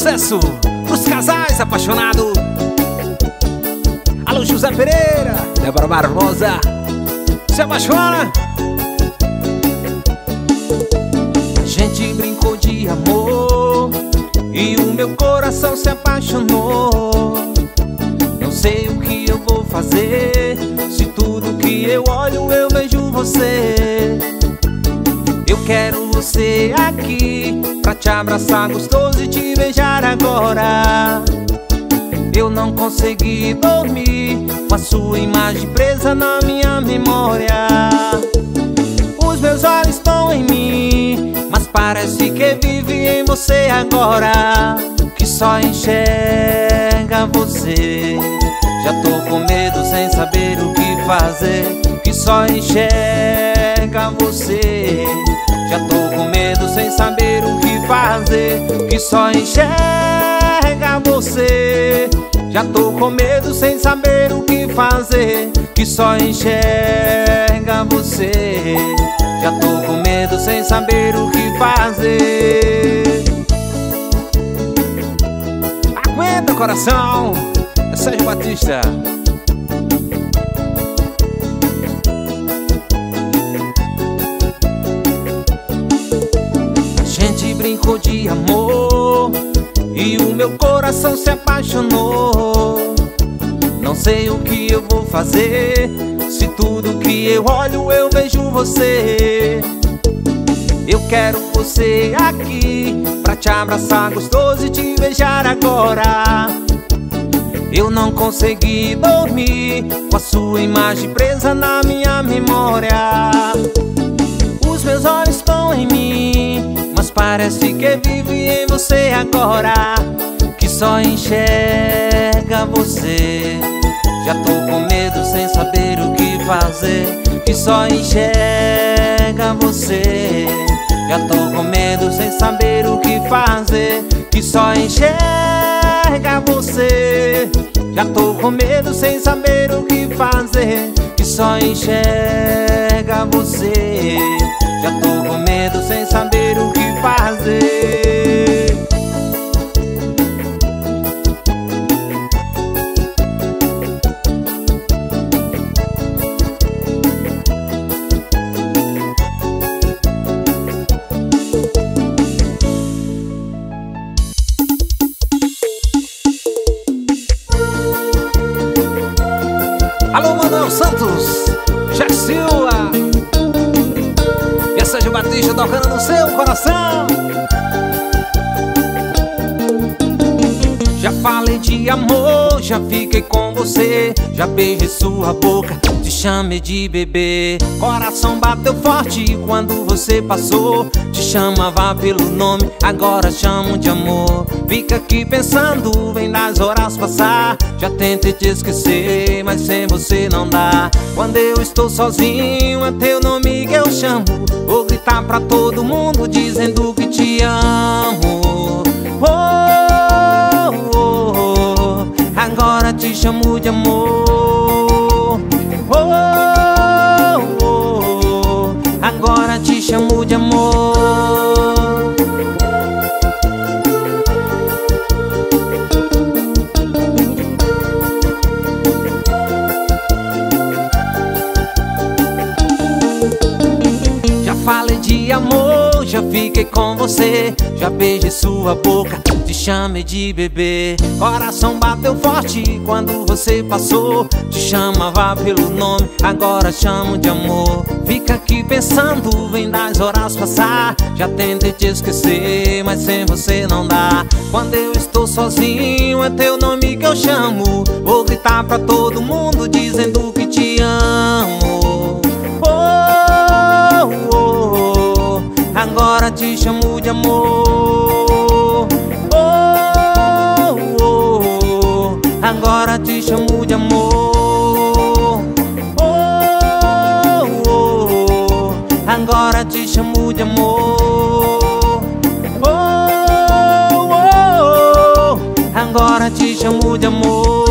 sucesso pros casais apaixonados. Alô, José Pereira, Débora Barbosa, se apaixona. A gente brincou de amor e o meu coração se apaixonou. Não sei o que eu vou fazer, se tudo que eu olho eu vejo você. Eu quero você aqui pra te abraçar gostoso e te beijar agora. Eu não consegui dormir com a sua imagem presa na minha memória. Os meus olhos estão em mim, mas parece que vive em você agora, que só enxerga você. Já tô com medo sem saber o que fazer, que só enxerga você. Já tô com medo sem saber o que fazer, que só enxerga você. Já tô com medo sem saber o que fazer, que só enxerga você. Já tô com medo sem saber o que fazer. Aguenta, coração, é Sérgio Batista. A gente brincou de amor e o meu coração se apaixonou. Não sei o que eu vou fazer, se tudo que eu olho eu vejo você. Eu quero você aqui pra te abraçar gostoso e te beijar agora. Eu não consegui dormir com a sua imagem presa na minha memória. Os meus olhos estão em mim, mas parece que vive em você agora, que só enxerga você. Já tô com medo sem saber o que fazer, que só enxerga você. Já tô com medo sem saber o que fazer, que só enxerga você. Já tô com medo sem saber o que fazer, que só enxerga você. Já tô com medo sem saber o que fazer. Alô, Manuel Santos, Jack Silva e a Sérgio Batista tocando no seu coração. Já falei de amor, já fiquei com você, já beijei sua boca, te chamei de bebê. Coração bateu forte quando você passou, te chamava pelo nome, agora chamo de amor. Fica aqui pensando, vem das horas passar. Já tentei te esquecer, mas sem você não dá. Quando eu estou sozinho, é teu nome que eu chamo. Vou gritar pra todo mundo dizendo que te amo. Oh, oh, oh, agora te chamo de amor. Oh, oh, oh, agora te chamo de amor. Falei de amor, já fiquei com você, já beijei sua boca, te chamei de bebê. Coração bateu forte quando você passou, te chamava pelo nome, agora chamo de amor. Fica aqui pensando, vem das horas passar. Já tentei te esquecer, mas sem você não dá. Quando eu estou sozinho, é teu nome que eu chamo. Vou gritar pra todo mundo dizendo que te amo. Agora te chamo de amor. Oh, oh, oh, agora te chamo de amor. Oh, oh, oh, agora te chamo de amor. Oh, oh, oh, agora te chamo de amor.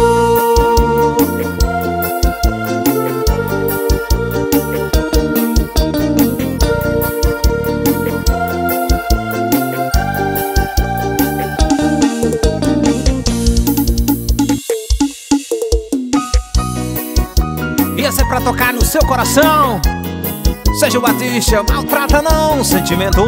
tocar no seu coração. Seja o Batista, maltrata não, sentimento.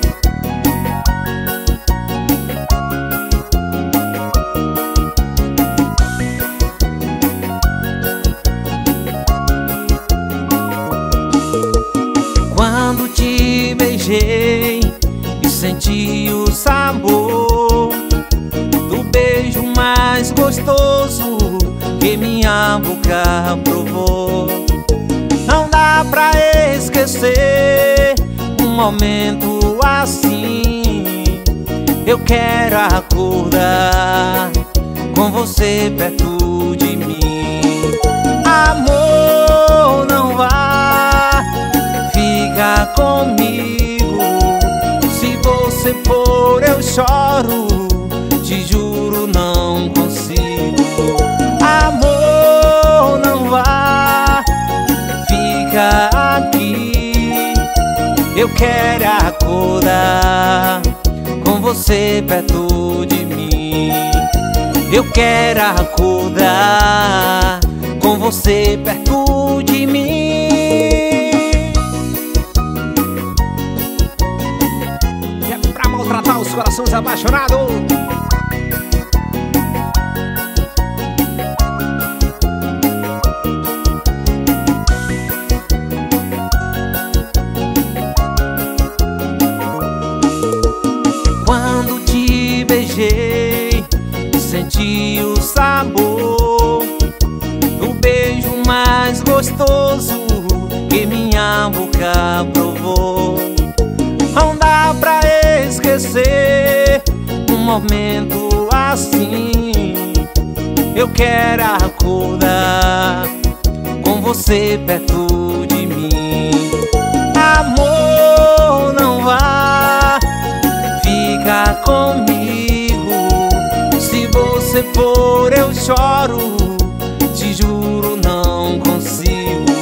Quando te beijei e senti o sabor do beijo mais gostoso que minha boca provou, não dá pra esquecer um momento assim. Eu quero acordar com você perto de mim. Amor, não vá, fica comigo. Se você for eu choro, te juro não consigo. Amor, não vá, fica aqui. Eu quero acordar com você perto de mim. Eu quero acordar com você perto de mim. E é pra maltratar os corações apaixonados. Quando te beijei, senti o sabor do beijo mais gostoso que minha boca provou. Não dá pra esquecer um momento assim. Eu quero acordar com você perto de mim. Amor, não vá, fica comigo. Se você for eu choro, te juro não consigo.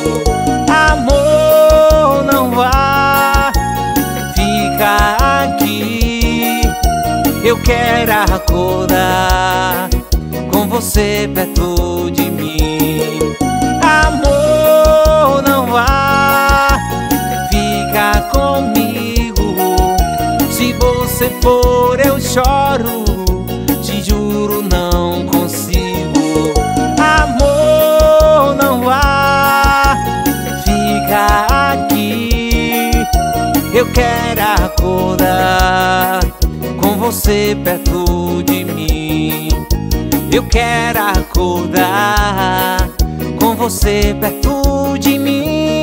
Amor, não vá, fica aqui. Eu quero acordar com você perto de mim. Amor, não vá, fica comigo. Se você for eu choro, te juro não consigo. Amor, não vá, fica aqui. Eu quero acordar com você perto de mim. Eu quero acordar com você perto de mim.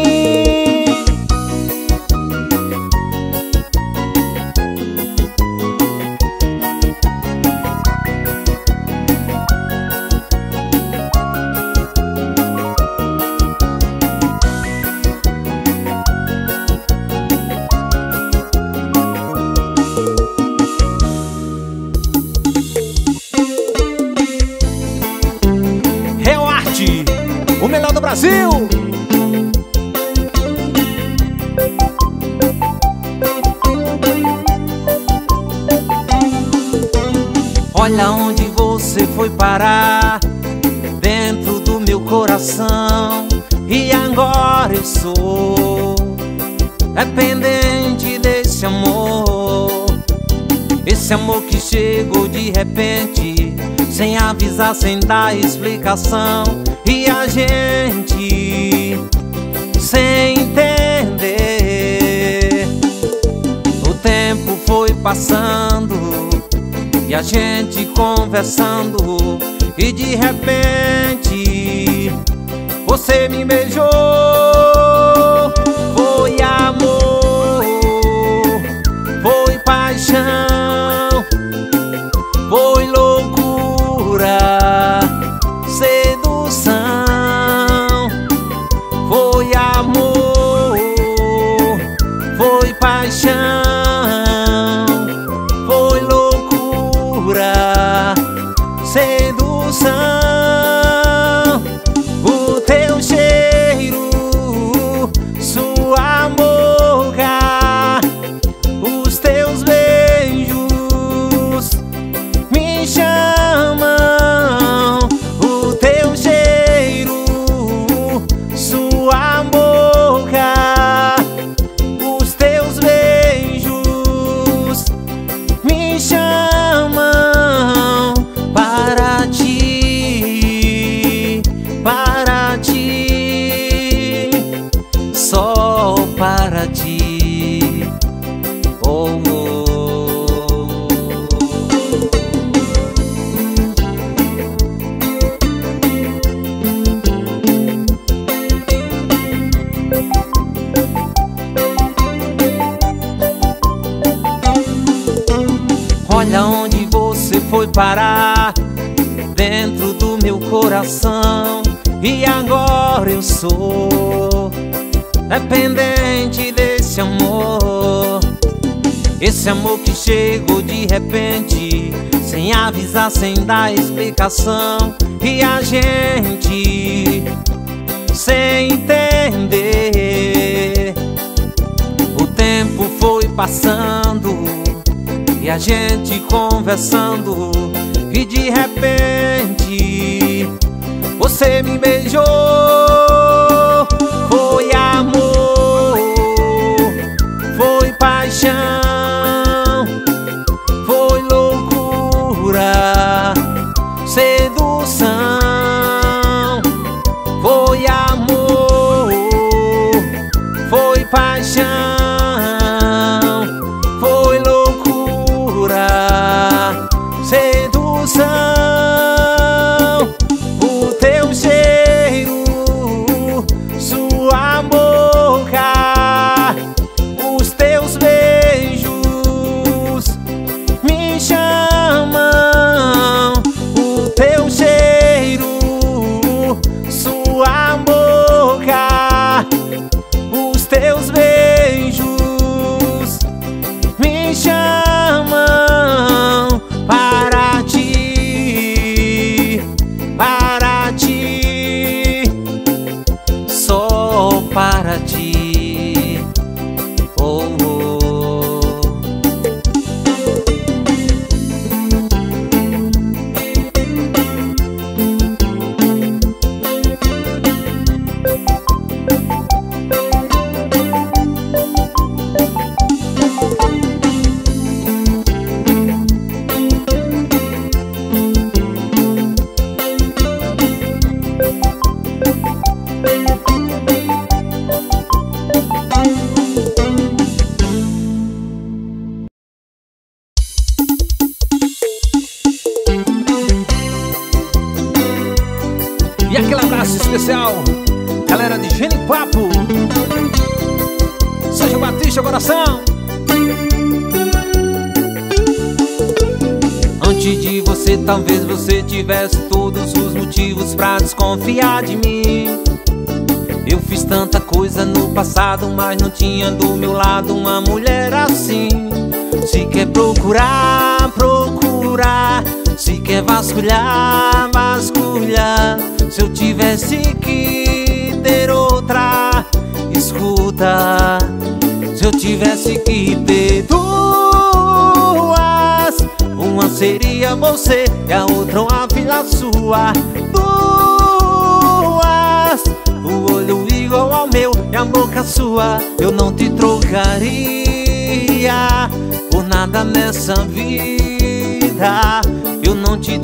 O melhor do Brasil. Olha onde você foi parar, dentro do meu coração. E agora eu sou dependente desse amor. Esse amor que chegou de repente, sem avisar, sem dar explicação. E a gente sem entender. O tempo foi passando e a gente conversando, e de repente você me beijou. Foi amor, foi paixão, foi loucura, sedução. Foi amor, foi paixão, foi loucura, sedução. O teu cheiro, sua boca, os teus beijos me chamam. O teu cheiro, sua Oh, olha onde você foi parar, dentro do meu coração. E agora eu sou dependente desse amor. Esse amor que chegou de repente, sem avisar, sem dar explicação. E a gente sem entender. O tempo foi passando e a gente conversando, e de repente você me beijou. Foi amor, foi paixão, foi loucura, sedução. Foi amor, foi paixão, foi loucura, sedução. O teu cheiro, sua boca, os teus beijos me chamam. O teu cheiro, sua boca, os teus beijos me chamam para ti, para ti, só para ti. Oh, oh. E aquele abraço especial, galera de Genipapo, Sérgio Batista, coração. Antes de você, talvez você tivesse todos os motivos pra desconfiar de mim. Eu fiz tanta coisa no passado, mas não tinha do meu lado uma mulher assim. Se quer procurar, procurar. Se quer vasculhar, vasculhar. Se eu tivesse que ter outra, escuta. Se eu tivesse que ter duas, uma seria você e a outra uma filha sua. Duas, o olho igual ao meu e a boca sua. Eu não te trocaria por nada nessa vida. Eu não te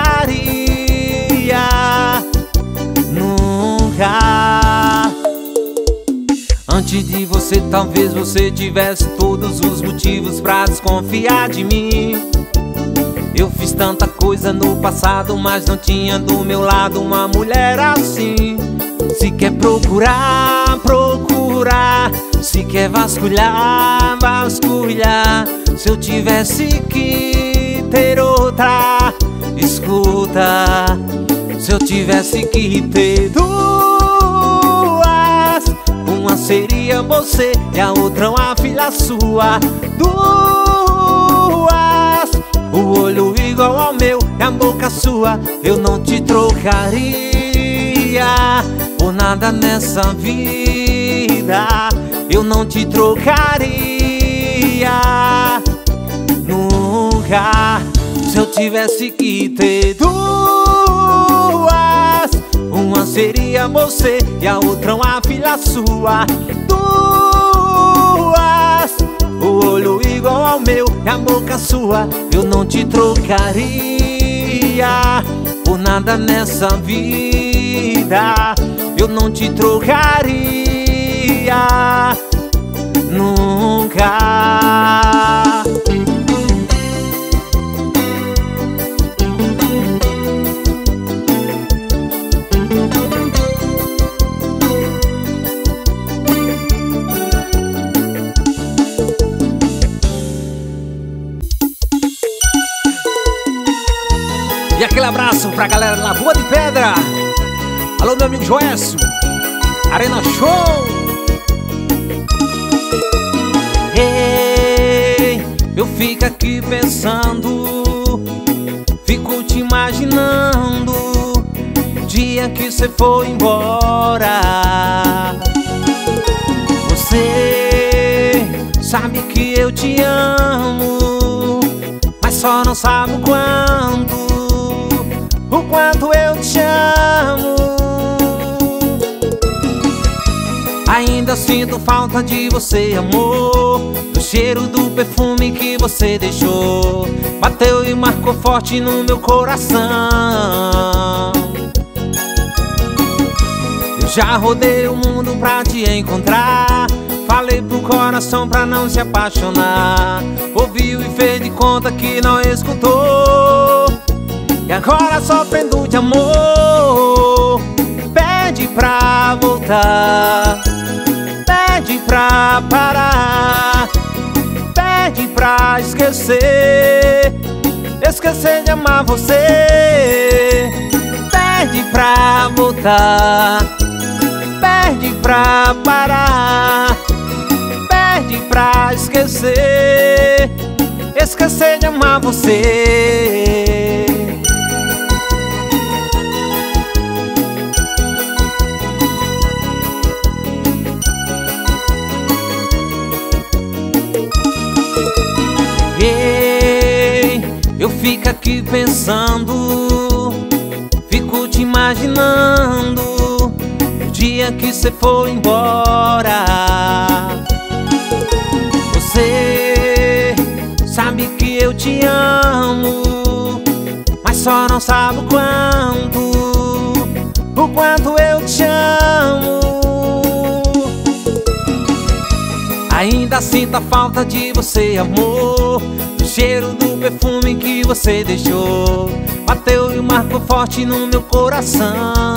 trocaria nunca. Antes de você, talvez você tivesse todos os motivos pra desconfiar de mim. Eu fiz tanta coisa no passado, mas não tinha do meu lado uma mulher assim. Se quer procurar, procurar. Se quer vasculhar, vasculhar. Se eu tivesse que ter outra, escuta. Se eu tivesse que ter duas, uma seria você e a outra uma filha sua. Duas, o olho igual ao meu e a boca sua. Eu não te trocaria por nada nessa vida. Eu não te trocaria nunca. Se eu tivesse que ter duas, uma seria você e a outra uma filha sua. Duas, o olho igual ao meu e a boca sua. Eu não te trocaria por nada nessa vida. Eu não te trocaria nunca. aquele abraço pra galera da Lagoa de Pedra. Alô, meu amigo Joécio, Arena Show. Ei, eu fico aqui pensando, fico te imaginando o dia que você foi embora. Você sabe que eu te amo, mas só não sabe o quanto eu te amo. Ainda sinto falta de você, amor, do cheiro do perfume que você deixou. Bateu e marcou forte no meu coração. Eu já rodei o mundo pra te encontrar, falei pro coração pra não se apaixonar. Ouviu e fez de conta que não escutou, e agora sofrendo de amor, pede pra voltar, pede pra parar, pede pra esquecer, esquecer de amar você. Pede pra voltar, pede pra parar, pede pra esquecer, esquecer de amar você. Ei, eu fico aqui pensando, fico te imaginando o dia que você foi embora. Você sabe que eu te amo, mas só não sabe o quanto eu te amo. Ainda sinto a falta de você, amor, do cheiro do perfume que você deixou. Bateu e marcou forte no meu coração.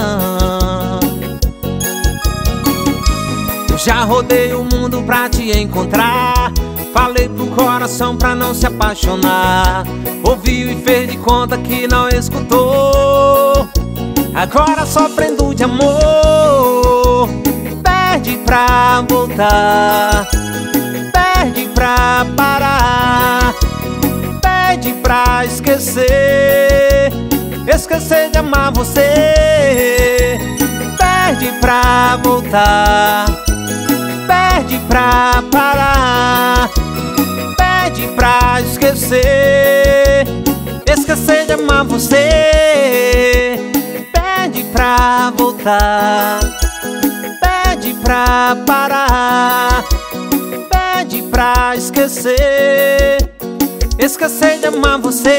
Eu já rodei o mundo pra te encontrar, falei pro coração pra não se apaixonar. Ouviu e fez de conta que não escutou, agora sofrendo de amor, pede pra voltar, pede pra parar, pede pra esquecer, esquecer de amar você. Pede pra voltar, pede pra parar, pede pra esquecer, esquecer de amar você. Pede pra voltar, pede pra parar, pede pra esquecer, esquecer de amar você.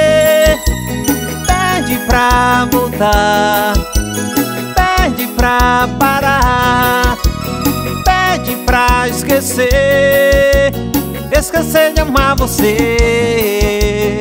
Pede pra voltar, pede pra parar, pede pra esquecer, esquecer de amar você.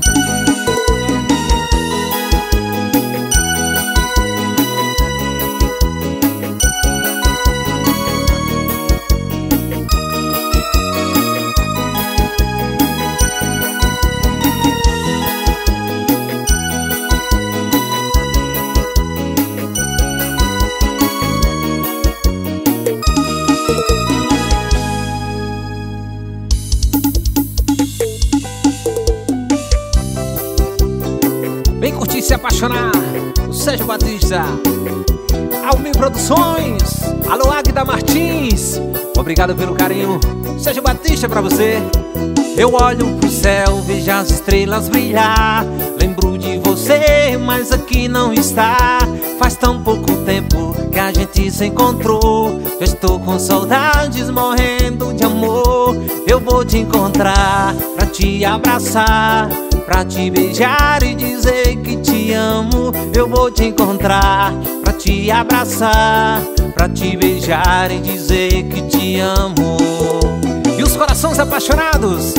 Vem curtir e se apaixonar, o Sérgio Batista, Almir Produções, alô Águida Martins, obrigado pelo carinho. Sérgio Batista pra você. Eu olho pro céu, vejo as estrelas brilhar, lembro de você, mas aqui não está. Faz tão pouco tempo que a gente se encontrou, eu estou com saudades, morrendo de amor. Eu vou te encontrar pra te abraçar, pra te beijar e dizer que te amo. Eu vou te encontrar pra te abraçar, pra te beijar e dizer que te amo. E os corações apaixonados.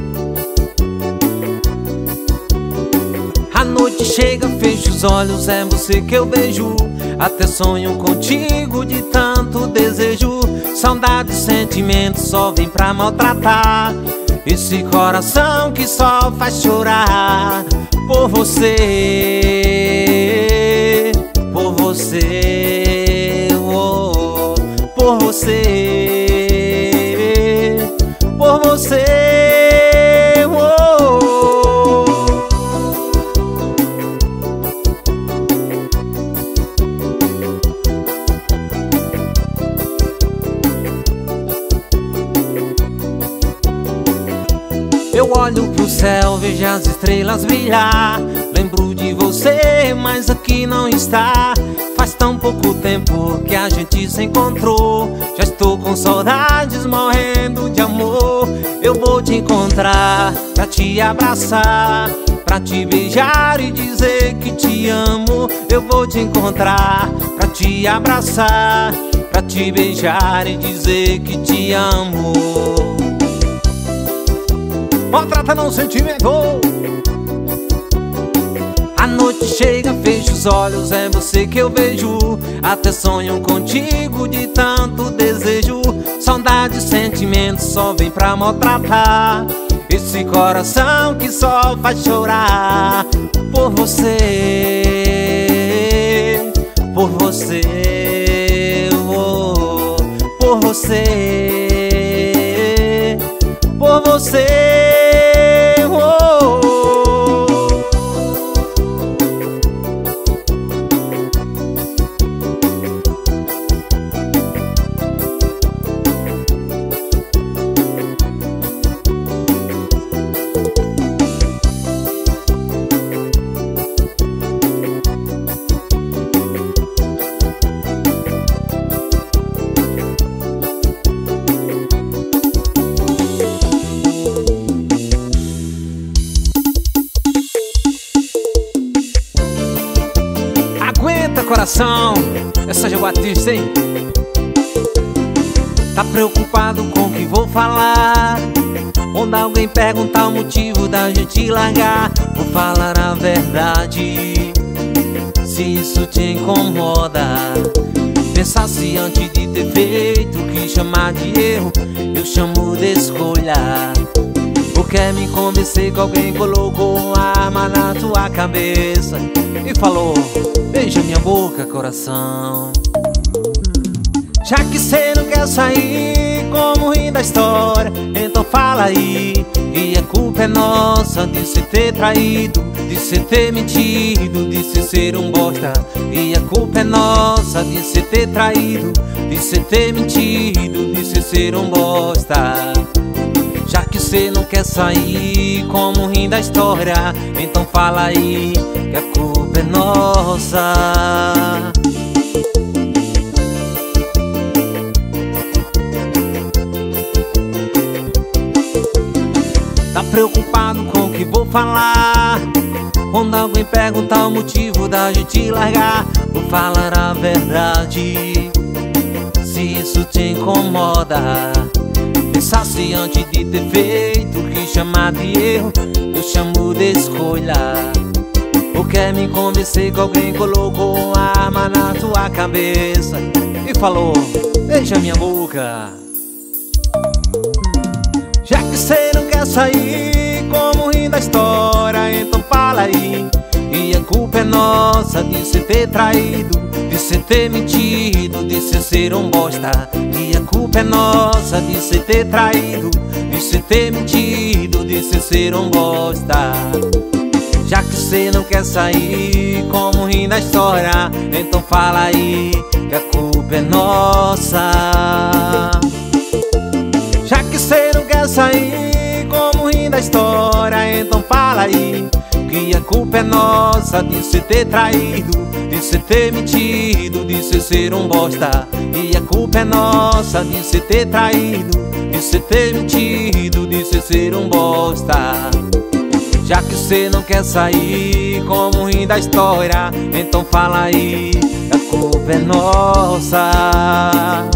A noite chega, fecho os olhos, é você que eu vejo. Até sonho contigo de tanto desejo. Saudade e sentimento só vem pra maltratar. esse coração que só faz chorar por você, por você, oh, por você, por você, oh. Eu olho pro céu, vejo as estrelas brilhar, lembro de você, mas aqui não está. Faz tão pouco tempo que a gente se encontrou, já estou com saudades, morrendo de amor. Eu vou te encontrar, pra te abraçar, pra te beijar e dizer que te amo. Eu vou te encontrar, pra te abraçar, pra te beijar e dizer que te amo. Maltrata no sentimento. A noite chega, fecho os olhos, é você que eu vejo. Até sonho contigo de tanto desejo. Saudade e sentimento só vem pra maltratar esse coração que só faz chorar por você, por você, oh, por você, por você, oh. Coração, essa Gil Batista, hein? Tá preocupado com o que vou falar? Quando alguém perguntar o motivo da gente largar, vou falar a verdade. Se isso te incomoda, pensasse antes de ter feito o que chamar de erro, eu chamo de escolha. Ou quer me convencer que alguém colocou uma arma na tua cabeça e falou: beija minha boca, coração. Já que cê não quer sair como rir da história, então fala aí. E a culpa é nossa de cê ter traído, de cê ter mentido, de cê ser um bosta. E a culpa é nossa de cê ter traído, de cê ter mentido, de cê ser um bosta. Já que cê não quer sair como rir da história, então fala aí que a culpa é nossa. Tá preocupado com o que vou falar? Quando alguém perguntar o motivo da gente largar, vou falar a verdade. Se isso te incomoda, pensasse antes de ter feito o que chamar de erro, eu chamo de escolha. Ou quer me convencer que alguém colocou uma arma na tua cabeça e falou: beija minha boca. Já que cê não quer sair como rir da história, então fala aí. E a culpa é nossa de cê ter traído, de cê ter mentido, de cê ser um bosta. E a culpa é nossa de cê ter traído, de cê ter mentido, de cê ser um bosta. Já que cê não quer sair como rir da história, então fala aí que a culpa é nossa. Já que cê não quer sair como rir da história, então fala aí que a culpa é nossa de cê ter traído, de cê ter mentido, de cê ser um bosta. E a culpa é nossa de cê ter traído, de cê ter mentido, de cê ser um bosta. Já que cê não quer sair como rir da história, então fala aí que a culpa é nossa.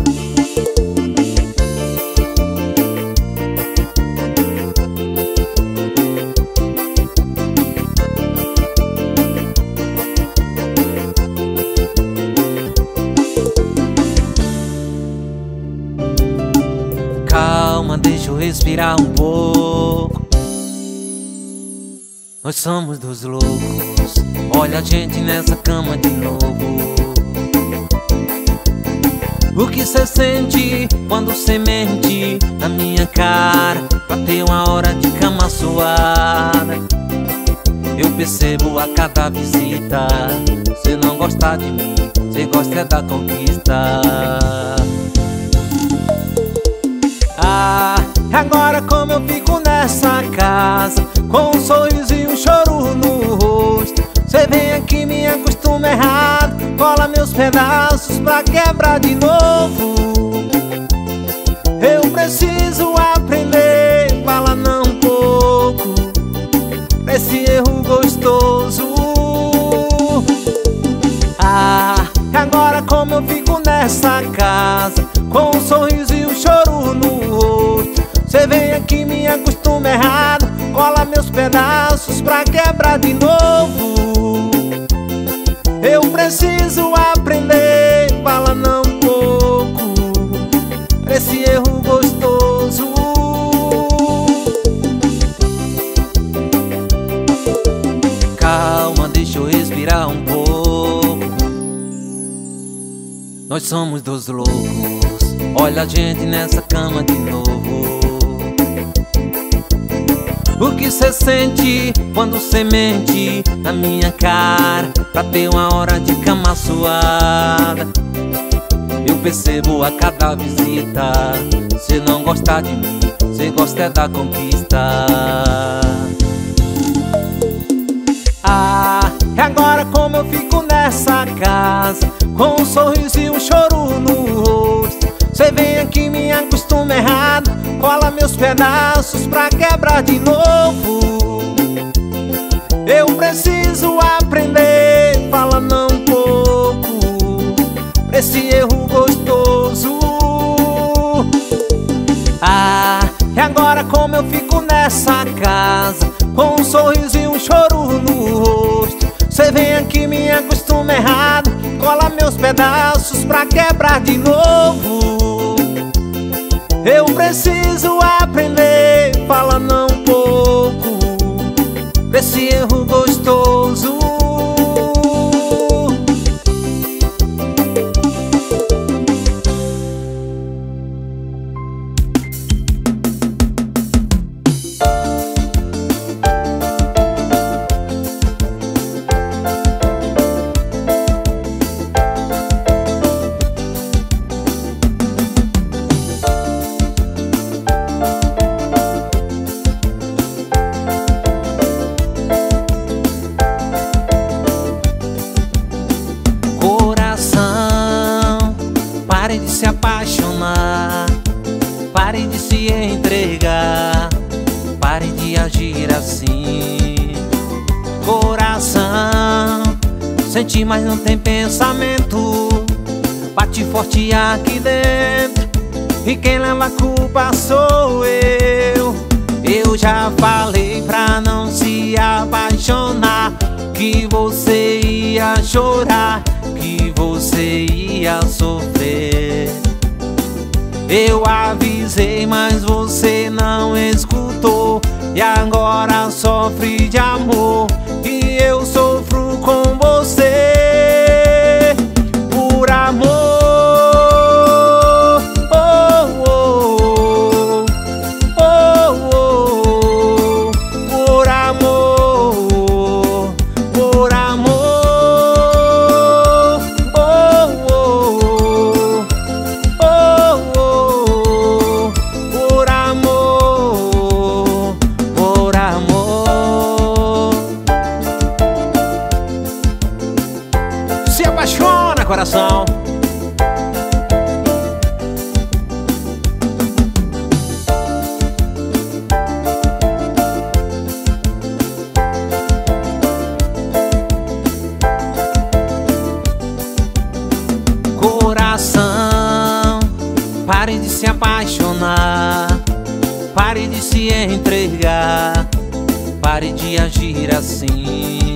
Calma, deixa eu respirar um pouco. Nós somos dois loucos, olha a gente nessa cama de novo. O que cê sente quando cê mente na minha cara pra ter uma hora de cama suada? Eu percebo a cada visita, cê não gosta de mim, cê gosta da conquista. Agora como eu fico nessa casa, com um sorriso e um choro no rosto. Cê vem aqui, me acostuma errado, cola meus pedaços pra quebrar de novo. Eu preciso aprender, fala não um pouco, pra esse erro gostoso. Agora como eu fico nessa casa, com um sorriso e um choro no rosto. Cê vem aqui, me acostuma errado, cola meus pedaços pra quebrar de novo. Eu preciso aprender, fala não um pouco, pra esse erro gostoso. Calma, deixa eu respirar um pouco. Nós somos dois loucos, olha a gente nessa cama de novo. O que cê sente quando cê mente na minha cara pra ter uma hora de cama suada? Eu percebo a cada visita, cê não gosta de mim, cê gosta da conquista. Agora como eu fico nessa casa, com um sorriso e um choro no rosto. Cê vem aqui, me acostuma errado, cola meus pedaços pra quebrar de novo. Eu preciso aprender, fala não um pouco, pra esse erro gostoso. Agora como eu fico nessa casa, com um sorriso e um choro no rosto. Cê vem aqui, me acostuma errado, cola meus pedaços pra quebrar de novo. Eu preciso aprender, fala não um pouco, pra esse erro gostoso. Pare de se apaixonar, pare de se entregar, pare de agir assim. Coração, sente mas não tem pensamento, bate forte aqui dentro e quem leva a culpa sou eu. Eu já falei pra não se apaixonar, que você ia chorar, que você ia sofrer. Eu avisei, mas você não escutou, e agora sofre de amor, e eu sofro com você por amor. Por amor, por amor. Por amor, por amor. Se apaixona, coração. Coração, pare de se apaixonar, pare de se entregar, pare de agir assim.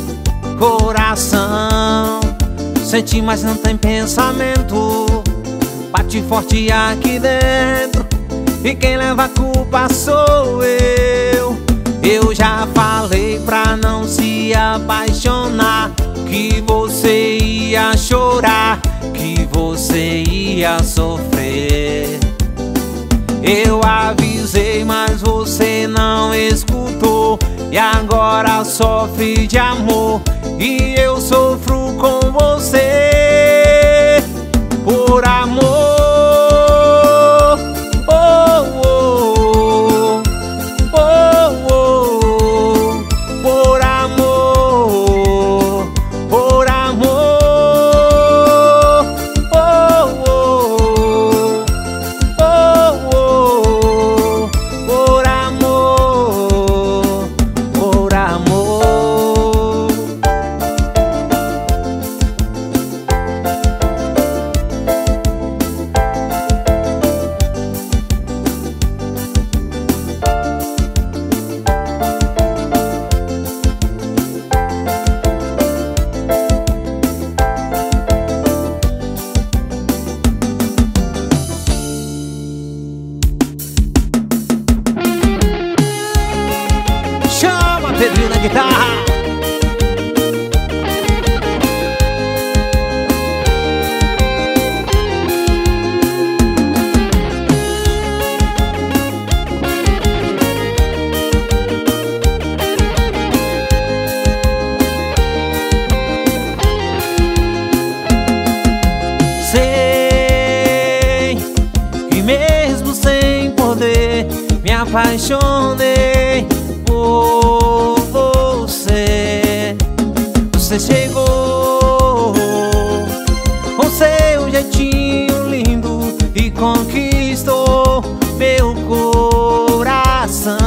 Coração, sente mas não tem pensamento, bate forte aqui dentro e quem leva a culpa sou eu. Eu já falei pra não se apaixonar, que você ia chorar, que você ia sofrer. Eu avisei, mas você não escutou, e agora sofre de amor, e eu sofro com você por amor. Pedrinho na guitarra. Sei que mesmo sem poder me apaixonei por você. Você chegou com seu jeitinho lindo e conquistou meu coração.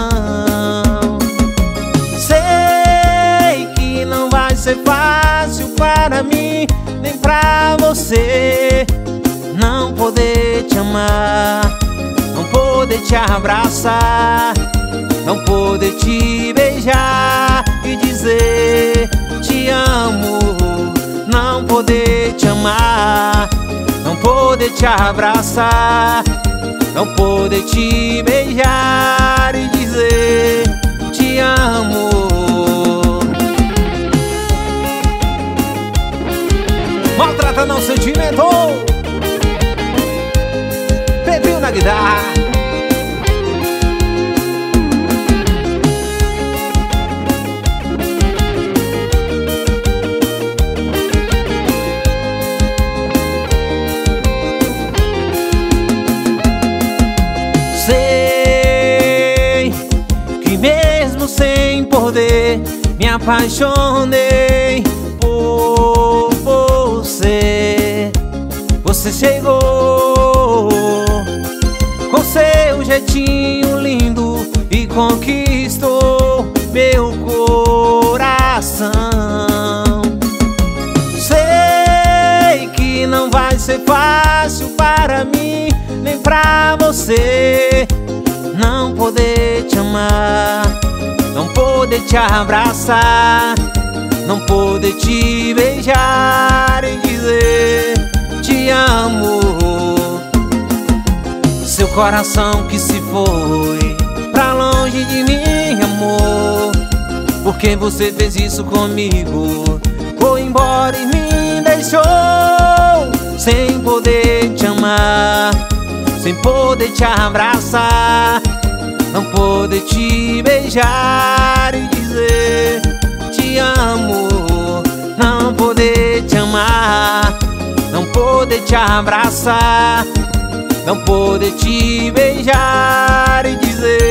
Sei que não vai ser fácil para mim, nem pra você, não poder te amar, não poder te abraçar, não poder te beijar e dizer te amo, não poder te amar, não poder te abraçar, não poder te beijar e dizer te amo. Maltrata não sentimento. Pedrinho na guitarra. Sei que mesmo sem poder me apaixonei por você. Você chegou com seu jeitinho lindo e conquistou meu coração. Sei que não vai ser fácil para mim, nem pra você, não poder te amar, não poder te abraçar, não poder te beijar e dizer te amo. Seu coração que se foi pra longe de mim, amor, porque você fez isso comigo, foi embora e me deixou sem poder te amar, sem poder te abraçar, não poder te beijar e dizer te amo, não poder te amar, não poder te abraçar, não poder te beijar e dizer